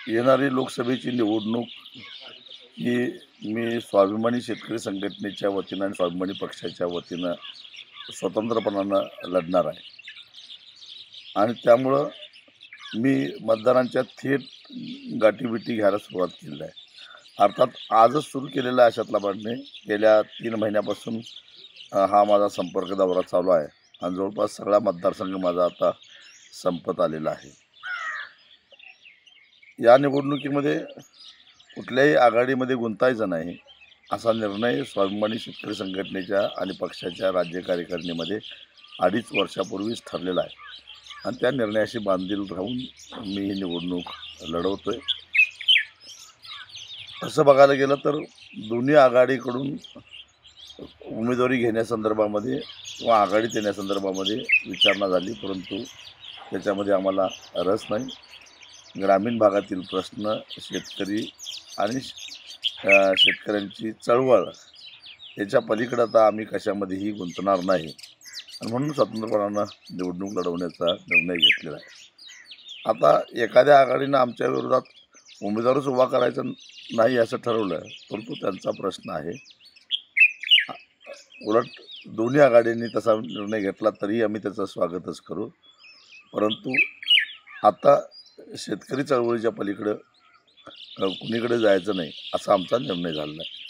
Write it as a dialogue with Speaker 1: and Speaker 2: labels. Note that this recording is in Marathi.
Speaker 1: येणारी लोकसभेची निवडणूक ही मी स्वाभिमानी शेतकरी संघटनेच्या वतीनं आणि स्वाभिमानी पक्षाच्या वतीनं स्वतंत्रपणानं लढणार आहे आणि त्यामुळं मी मतदारांच्या थेट गाठीभेटी घ्यायला सुरुवात केली आहे. अर्थात आजच सुरू केलेला आहे अशातला भाग गेल्या 3 महिन्यापासून हा माझा संपर्क दौरा चालू आहे आणि जवळपास सगळा मतदारसंघ माझा आता संपत आलेला आहे. या निवडणुकीमध्ये कुठल्याही आघाडीमध्ये गुंतायचं नाही असा निर्णय स्वाभिमानी शेतकरी संघटनेच्या आणि पक्षाच्या राज्य कार्यकारिणीमध्ये 2.5 वर्षापूर्वीच ठरलेला आहे आणि त्या निर्णयाशी बांधील राहून मी ही निवडणूक लढवतोय. तसं बघायला गेलं तर दोन्ही आघाडीकडून उमेदवारी घेण्यासंदर्भामध्ये किंवा आघाडीत येण्यासंदर्भामध्ये विचारणा झाली, परंतु त्याच्यामध्ये आम्हाला रस नाही. ग्रामीण भागातील प्रश्न, शेतकरी आणि शेतकऱ्यांची चळवळ याच्या पलीकडे आता आम्ही कशामध्येही गुंतणार नाही आणि म्हणून स्वतंत्रपणानं निवडणूक लढवण्याचा निर्णय घेतलेला आहे. आता एखाद्या आघाडीनं आमच्या विरोधात उमेदवारच उभा करायचा नाही असं ठरवलं, परंतु त्यांचा प्रश्न आहे. उलट दोन्ही आघाडींनी तसा निर्णय घेतला तरी आम्ही त्याचं स्वागतच करू, परंतु आता शेतकरी चळवळीच्या पलीकडं कुणीकडे जायचं नाही असा आमचा निर्णय झालेला आहे.